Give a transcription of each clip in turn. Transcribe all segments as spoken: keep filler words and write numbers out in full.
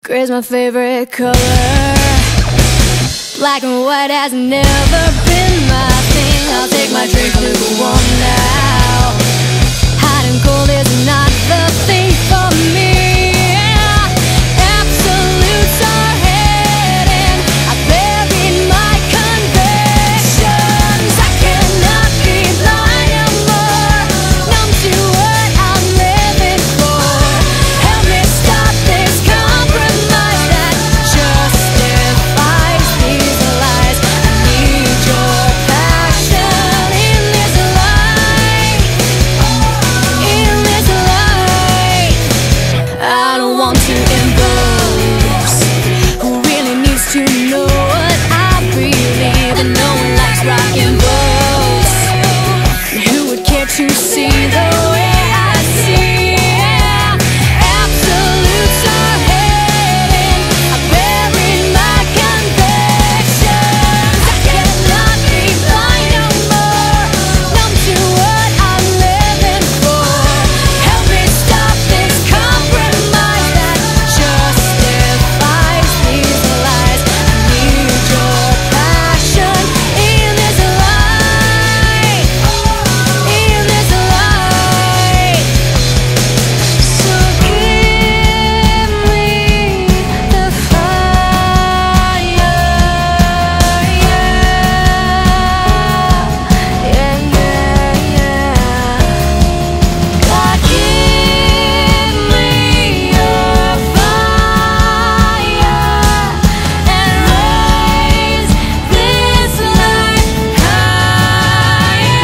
Gray's my favorite color. Black and white has never been my thing. I'll take my drink lukewarm now. Hot and cold is not the thing for me. Absolutes are hidden. I buried my convictions. I cannot be blind no more, numb to what I'm living for. Help me stop this compromise that justifies these lies. I need your passion in this life, in this life. I don't want to impose. Who really needs to know what I believe? And no one likes rockin' boats. Who would care to see the way I see? Absolutes are hidden. I buried my convictions. I cannot be blind no more, numb to what I'm living for. Help me stop this compromise that justifies these lies. I need your passion in this life, in this life. So give me the fire, yeah, yeah, yeah, yeah. God, give me your fire and raise this light higher.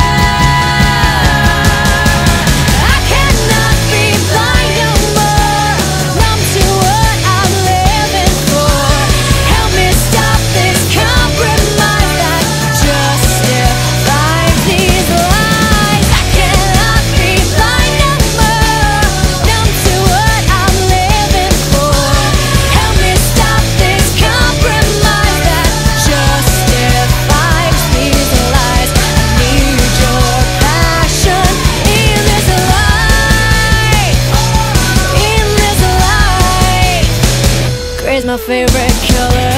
I cannot be blind no more, numb to what I'm living for. Help me stop this compromise that justifies these lies. I cannot be blind no more, numb to what I'm living for. Help me stop this compromise that justifies these lies. I need your passion in this life, in this life. Gray's my favorite color.